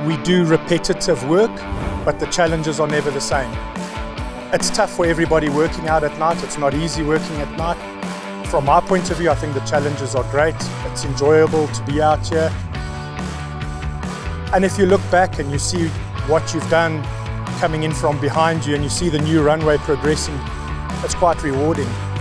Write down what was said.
We do repetitive work, but the challenges are never the same. It's tough for everybody working out at night. It's not easy working at night. From my point of view, I think the challenges are great. It's enjoyable to be out here. And if you look back and you see what you've done coming in from behind you and you see the new runway progressing, it's quite rewarding.